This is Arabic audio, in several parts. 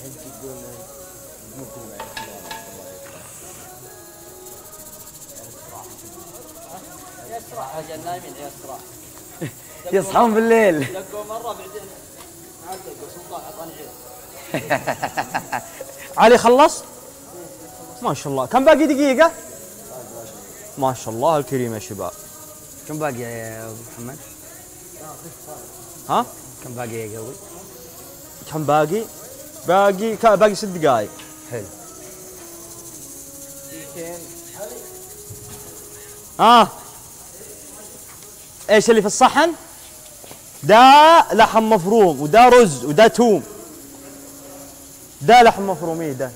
يسرع اجل نايمين يسرع يصحون بالليل. لقوا مره بعدين علقوا سلطان اعطاني علي خلص؟ ما شاء الله. كم باقي دقيقة؟ ما شاء الله الكريم يا شباب. كم باقي يا ابو محمد؟ ها؟ كم باقي يا قوي؟ كم باقي؟ باقي 6 دقائق. حلو. ايش اللي في الصحن؟ ده لحم مفروم وده رز وده توم. ده لحم مفروم. ايه ده؟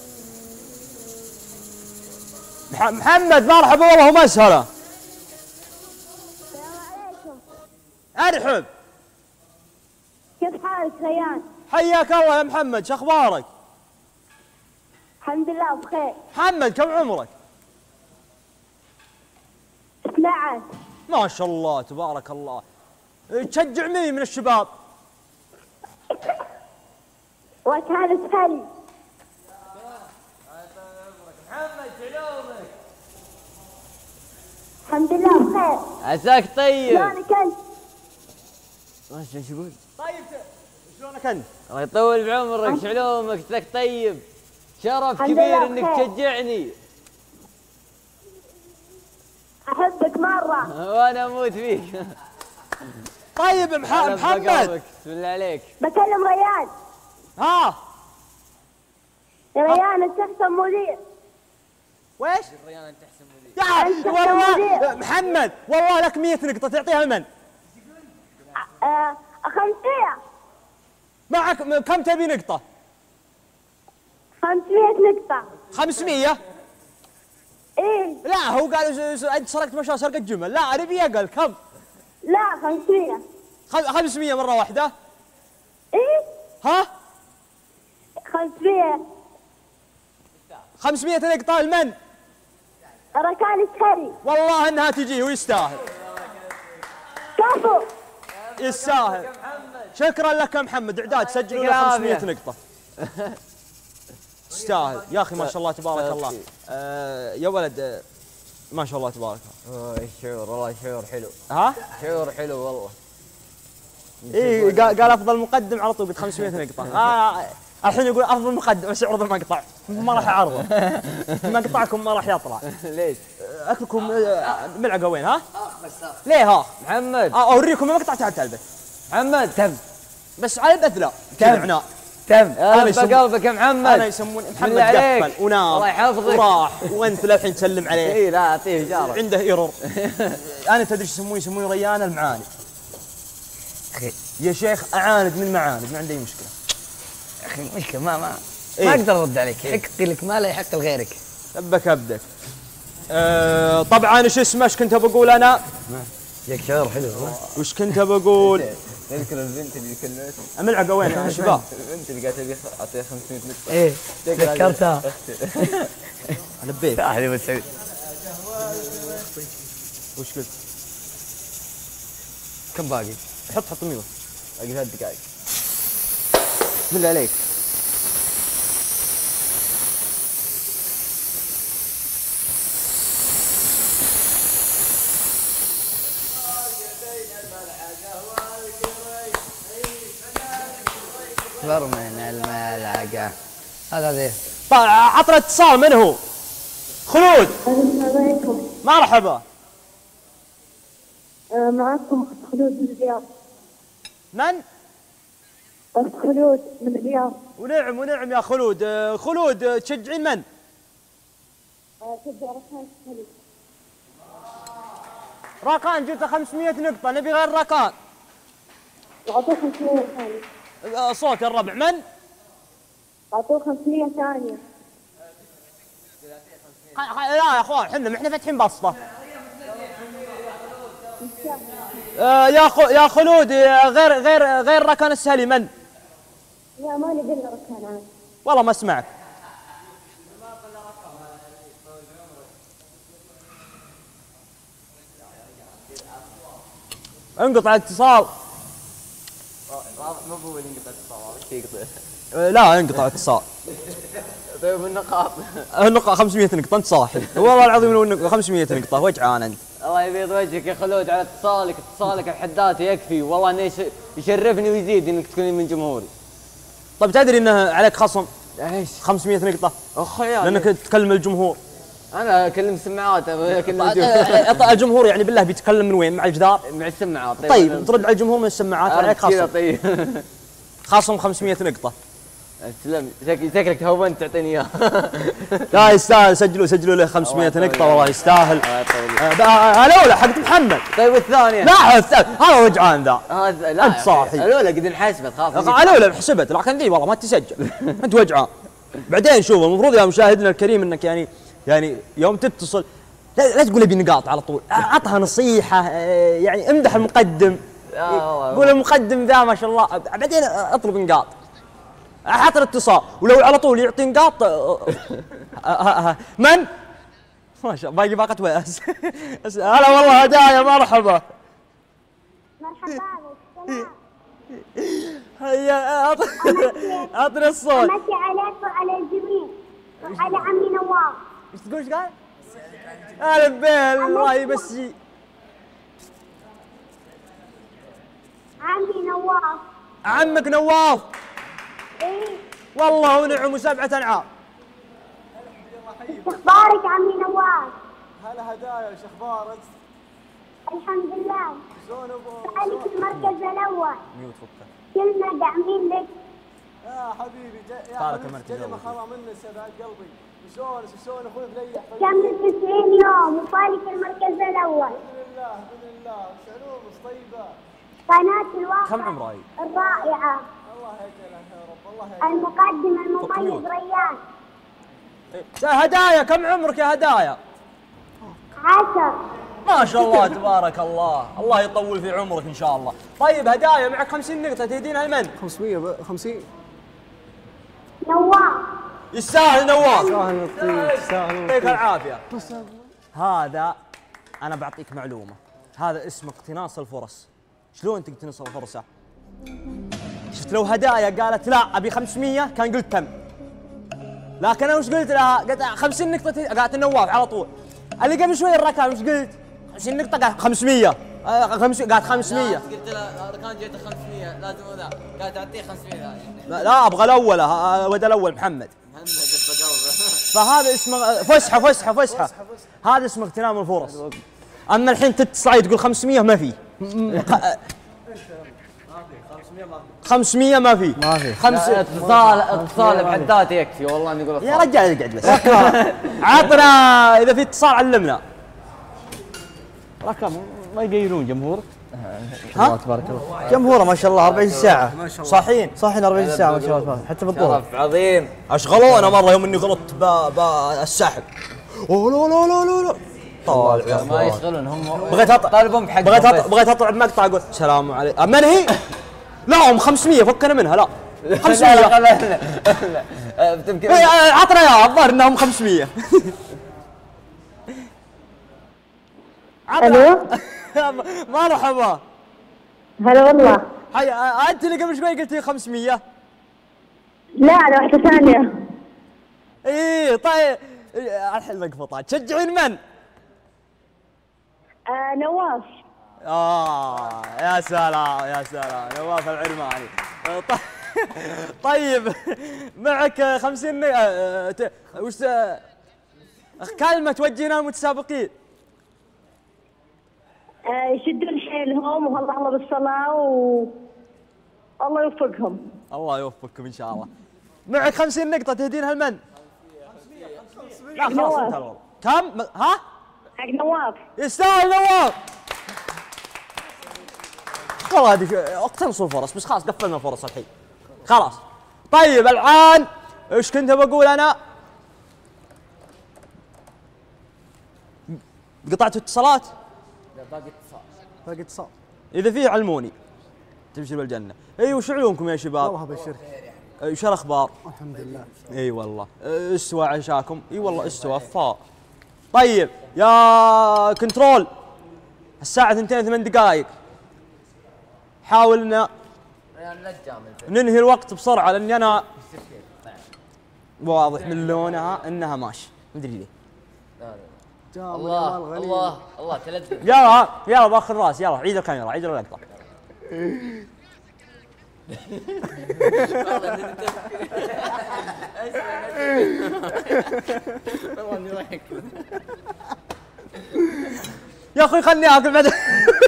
محمد مرحبا والله ومسهلا. السلام عليكم. ارحب. كيف حالك ريان؟ حياك الله يا محمد، شو اخبارك؟ الحمد لله بخير. محمد كم عمرك؟ 12. ما شاء الله تبارك الله. تشجع مين من الشباب؟ وكانت هلي. محمد شلونك؟ الحمد لله بخير. عساك طيب. شلونك انت؟ ماشي ايش يقول؟ طيب شلونك انت؟ الله يطول بعمرك، شلومك؟ عساك طيب. شرف الحمد كبير لله انك بخير. تشجعني. احبك مرة. وانا اموت فيك. طيب محمد بسم الله عليك. بكلم ريان. ها يا ريان انت احسن مدير. ويش؟ ريان انت احسن مدير. أنت والله مدير. محمد والله لك 100 نقطة تعطيها لمن؟ 500. معك كم تبي نقطة؟ 500 نقطة. 500؟ ايه. لا هو قال انت سرقت مشروع سرقة جمل. لا ابي اقل. كم؟ لا 500. 500 مرة واحدة؟ ايه. ها؟ 500. 500 نقطة لمن؟ ركان الشهري. والله انها تجي ويستاهل. كفو. يستاهل. شكرا لك يا محمد. اعداد سجلوا له 500 نقطة. تستاهل يا اخي ما شاء الله تبارك الله. يا ولد ما شاء الله تبارك الله. ايش شعور والله، شعور حلو. ها؟ شعور حلو والله. ايه قال افضل مقدم على طول قلت 500 نقطة. الحين يقول افضل مقدم بس عرض المقطع ما راح اعرضه. مقطعكم ما راح يطلع. ليش؟ اكلكم ملعقة وين ها؟ ليه ها؟ محمد. اوريكم المقطع تحت البث. محمد تم. بس على البث لا. تم. تم. يا قلبك يا محمد. انا يسموني محمد قفل ونام. الله يحفظك. وراح وانت للحين تسلم عليه. اي لا اعطيه جارك. عنده ايرور. انا تدري ايش يسموني ريان المعاند. اخي يا شيخ اعاند من معاند ما عندي اي مشكله. يا اخي مشكلة ما إيه؟ اقدر ارد عليك. حقي لك ما لا يحق لغيرك. لبك ابدك. طبعا ايش اسمه ايش كنت بقول انا؟ ياك شعور حلو. وش كنت بقول؟ تذكر البنت اللي كلمتني؟ الملعقه وين يا شباب؟ البنت اللي قالت ابي اعطيها 500 نقطة. ايه تذكرتها. لبيت. اهلا ابو سعود. وش قلت؟ كم باقي؟ حط ميوه. باقي 3 دقائق. بسم الله عليك. اكبر من الملعقة. هذا ذي. عطنا اتصال. من هو؟ خلود. السلام عليكم. مرحبا. معكم خلود من الرياض. من؟ خلود من الرياض. ونعم يا خلود. خلود تشجعين من؟ تبدأ ركان الشهري. راكان جبت 500 نقطة. نبي غير راكان. أعطوه 500 ثانية. صوت الربع. من؟ أعطوه 500 ثانية. لا يا اخوان احنا فاتحين بسطة. يا خلود غير ركان السهلي من؟ لا ما نبي إلا ركان عادي. والله ما اسمعك. انقطع الاتصال. ما هو اللي انقطع اتصال يقطع. لا انقطع اتصال. طيب النقاط. النقطة 500 نقطة انت صاحي. والله العظيم لو 500 نقطة وجعان انت. الله يبيض وجهك يا خلود على اتصالك الحدات يكفي، والله انه يشرفني ويزيد انك تكوني من جمهوري. طيب تدري انه عليك خصم ايش؟ 500 نقطة اخويا لانك تكلم الجمهور. انا اكلم سماعات اكلم الجمهور يعني بالله بيتكلم من وين؟ مع الجدار؟ مع السماعات. طيب ترد على الجمهور من السماعات عليك خصم. طيب خصم 500 نقطة. تسلم، شكلك تهونت تعطيني اياه. لا يستاهل، سجلوا له 500 نقطة والله يستاهل. الله يطول. الاولى حقت محمد. طيب والثانية؟ لا هذا وجعان ذا. هذا لا انت صاحي. الاولى قد انحسبت خلاص. الاولى حسبت لكن ذي والله ما تسجل. انت وجعان. بعدين شوف المفروض يا مشاهدنا الكريم انك يعني يوم تتصل لا تقول ابي نقاط على طول، اعطها نصيحة، يعني امدح المقدم. قول المقدم ذا ما شاء الله، بعدين اطلب نقاط. حاط الاتصال ولو على طول يعطي نقاط. من؟ ما شاء الله باقي باقة وياس. هلا والله هدايا مرحبا. مرحبا بك. هيا اعطني الصوت. امسي عليك وعلى الجميع وعلى عمي نواف. ايش تقول ايش قال؟ هلا بيل الله يمسي. عمي نواف. عمك نواف. ايه والله ونعم وسبعة انعام. ايش اخبارك عمي نواف؟ هلا هدايا وش اخبارك؟ الحمد لله. شلون سألك المركز الاول. كلنا داعمين لك. يا حبيبي يا حبيبي جاي ما خلا مني سبع قلبي. شلون اخوي مريح؟ كمل 90 يوم وصالك المركز الاول. باذن الله وش علومك طيبه؟ قناة الواقع كم عمره؟ الرائعة. الله يجعلها يا رب الله يجعلها. المقدم المميز ريان. هدايا كم عمرك يا هدايا؟ 10. ما شاء الله تبارك الله، الله يطول في عمرك ان شاء الله. طيب هدايا معك 50 نقطة تهدينها لمن؟ 550. نواف. يستاهل نواف. يستاهل يعطيك العافية. هذا أنا بعطيك معلومة، هذا اسمه اقتناص الفرص. شلون تقتنص الفرصة؟ شفت لو هدايا قالت لا أبي 500 كان قلت تم. لكن أنا وش قلت لها؟ قلت 50 نقطة قالت النواف على طول. اللي قبل شوي الركان وش قلت؟ 50 نقطة قالت 500. قالت 500. قلت له كان جيته 500 لازم ذا، قاعد تعطيه 500 لا أبغى الأول، ود الأول محمد. فهذا اسمه فسحة. هذا اسمه اغتنام الفرص. اما الحين تتصل تقول 500 ما في. 500 ما في. اتصال بحد ذاته يكفي والله اني اقول يا رجال اقعد بس. عطنا اذا في اتصال علمنا. رقم ما يغيرون جمهور. ها؟ تبارك الله. جمهوره ما شاء الله 40 ساعة. صاحيين 40 ساعة ما شاء الله حتى بالظهر. شرف عظيم. اشغلونا مرة يوم اني غلطت بالسحب. اوه لا طالع يا ما يشغلون هم. بغيت طالبهم بحق. بغيت اطلع بمقطع اقول السلام عليكم. من هي؟ لا هم 500 فكنا منها لا. 500 لا عطنا يا الظاهر انهم 500. الو. مرحبا. هلا والله. انت اللي قبل شوي قلتي 500. لا انا واحدة ثانية. ايه طيب الحين مقفطة. تشجعين من؟ نواف. يا سلام نواف العرماني. طيب معك 50 وش كلمة توجهينها للمتسابقين؟ يشدون حيلهم والله بالصلاة والله يوفقهم. الله يوفقكم ان شاء الله. معك 50 نقطة تهدينها لمن؟ لا خلاص نواف. انتهى والله. كم؟ ها؟ حق نواف. يستاهل نواف. والله هذه اقتنصوا الفرص بس خلاص قفلنا الفرص الحين. خلاص. طيب الآن ايش كنت بقول انا؟ قطعتوا اتصالات؟ باقي اتصال. إذا فيه علموني. تبشر بالجنة. اي وش علومكم يا شباب؟ الله يبشرك. وش الاخبار؟ الحمد لله. اي والله استوى عشاكم. اي والله استوى فاء. طيب يا كنترول الساعة 2:08 حاول لنا ننهي الوقت بسرعه لاني انا واضح من لونها انها ماشي مدري ليه. الله الله الله تلذذ. يلا باخذ راس، يلا عيد الكاميرا، عيد اللقطه. يا اخوي خلني اكل بعد.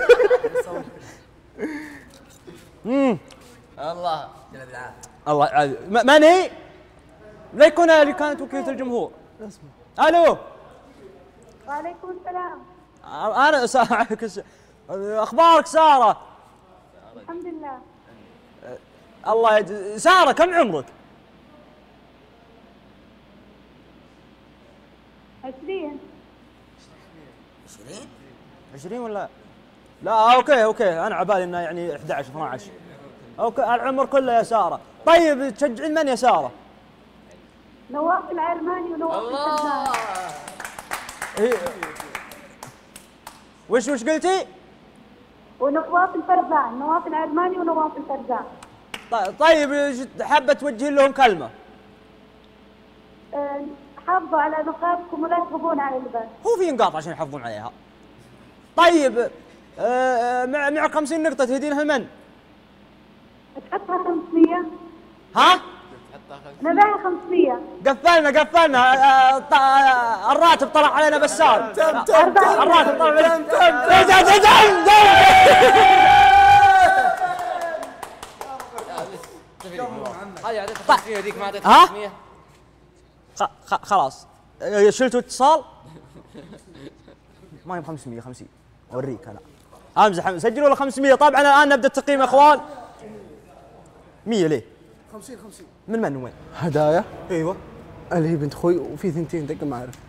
الله الله من هي؟ لا يكون اللي كانت وكيلة الجمهور. الو. وعليكم السلام. انا اخبارك ساره؟ الحمد لله. الله ساره كم عمرك؟ 20. 20 ولا؟ لا اوكي انا عبالي انه يعني 11 12. اوكي العمر كله يا ساره. طيب تشجعين من يا ساره؟ نواف العرماني ونواف الفرزان. وش قلتي؟ ونواف الفرزان، نواف العرماني ونواف الفرزان. طيب حابه توجهين لهم كلمه؟ حافظوا على نقاطكم ولا تغضون على الباب. هو في نقاط عشان يحافظون عليها. طيب معك 50 نقطة تهدينها لمن؟ تحطها 500. ها؟ نبيها 500. قفلنا الراتب طلع علينا بسام. تم الراتب طلع علينا. هذه اعطيتك 500 ذيك ما اعطيتك 500. خلاص شلتوا اتصال؟ ما هي 500 50 اوريك انا امزح. سجلوا له 500. طبعا الان نبدا التقييم يا اخوان. 100 ليه؟ 50 من وين؟ هدايا. ايوه اللي هي بنت اخوي وفي ثنتين دقه ما اعرف.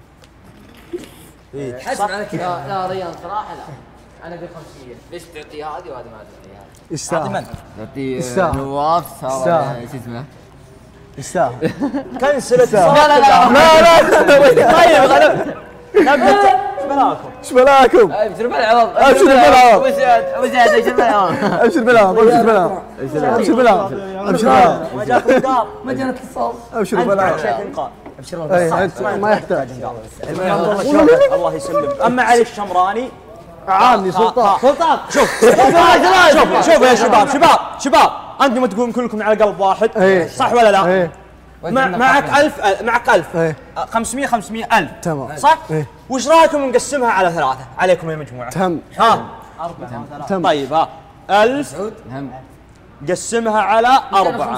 حسب على كذا. لا ريان صراحه لا. انا ب 500. ليش تعطي هذه وهذه ما تعطيها؟ يستاهل. تعطي نواف صار شو اسمه؟ يستاهل. كنسل اتصال. لا طيب نبدا. ايش بلاكم؟ ابشر بالعوض. ابشر بالعوض. وزاد ابشر بالعوض. ابشر بالعوض. ابشر بالعوض. ابشر بالعوض. ما جاك نقاط. ما جانا اتصال. ابشر بالعوض. نقاط. ابشر الله. ما يحتاج. الله يسلمك. اما علي الشمراني عامني سلطان. شوف يا شباب انتم تقولون كلكم على قلب واحد. صح ولا لا؟ معك 1000 500 1000 تمام. صح؟ وش رايكم نقسمها على 3 عليكم يا مجموعه؟ تم. ها 4. طيب ها 1000 قسمها على 4.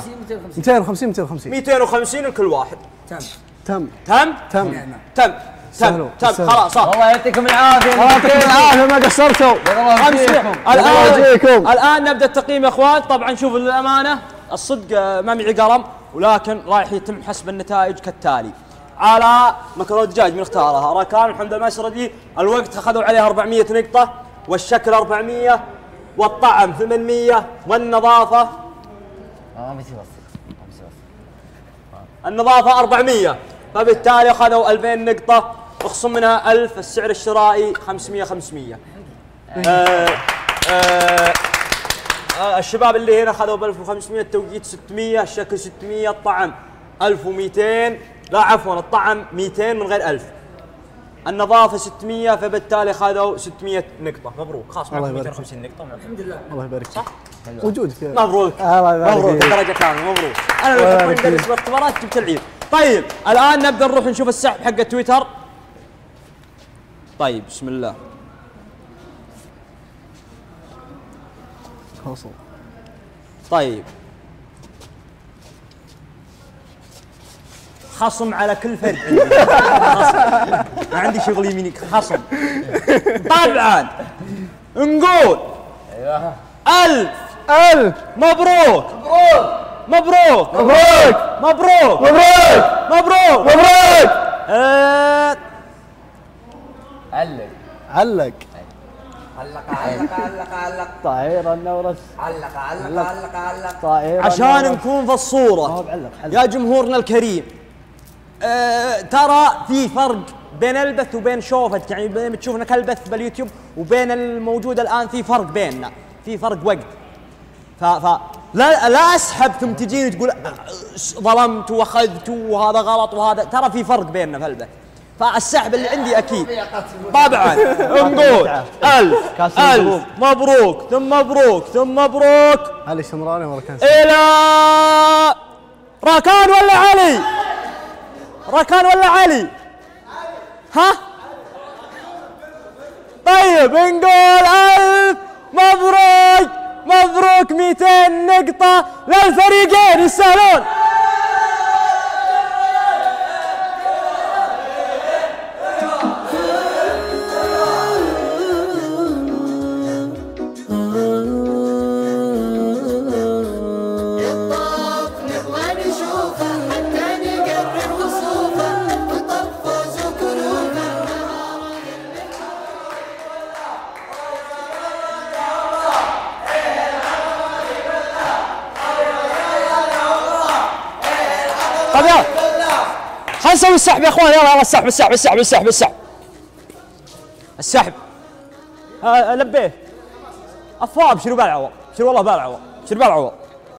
250 لكل واحد. تم. خلاص الله يعطيكم العافيه. الله يعطيكم العافيه ما قصرتوا. الان نبدا التقييم يا اخوان. طبعا شوفوا للامانه الصدق ما معي قلم، ولكن رايح يتم حسب النتائج كالتالي. على مكرونه دجاج من اختارها راكان الحمد لله مسردي. الوقت اخذوا عليها 400 نقطه، والشكل 400، والطعم 800، والنظافه النظافه 400. فبالتالي اخذوا 2000 نقطه، اخصم منها 1000. السعر الشرائي 500. الشباب اللي هنا اخذوا ب 1500، التوقيت 600، الشكل 600، الطعم 1200. لا عفوا الطعم 200 من غير 1000. النظافه 600، فبالتالي اخذوا 600 نقطه. مبروك خلاص معكم 250 نقطه. الحمد لله. الله يبارك صح وجودك. مبروك الله يبارك مبروك فيك. درجه كامله. مبروك. انا لو كنت مدرس بالاختبارات جبت العيد. طيب الان نبدا نروح نشوف السحب حق تويتر. طيب بسم الله. طيب خصم على كل فرد عندي. ما عندي شغل يمينك خصم. طبعا نقول 1000 مبروك مبروك مبروك مبروك مبروك مبروك مبروك. علق طائر النورس. علق طائر عشان نكون في الصورة يا جمهورنا الكريم. ترى في فرق بين البث وبين شوفت، يعني بين تشوفنا كالبث باليوتيوب وبين الموجود الآن في فرق بيننا، في فرق وقت. لا اسحب ثم تجيني تقول ظلمت واخذت وهذا غلط وهذا، ترى في فرق بيننا في البث. فالسحب اللي عندي اكيد طبعا نقول الف مبروك ثم مبروك ثم مبروك. علي شمراني ولا كان الى راكان ولا علي؟ راكان ولا علي؟ ها؟ طيب نقول الف مبروك مبروك 200 نقطة للفريقين يستاهلون. طيب يلا خلينا نسوي السحب يا اخوان. يلا السحب السحب السحب السحب السحب السحب. لبيه افواب شنو بالعوض؟ شنو والله بالعوض؟ شنو بالعوض؟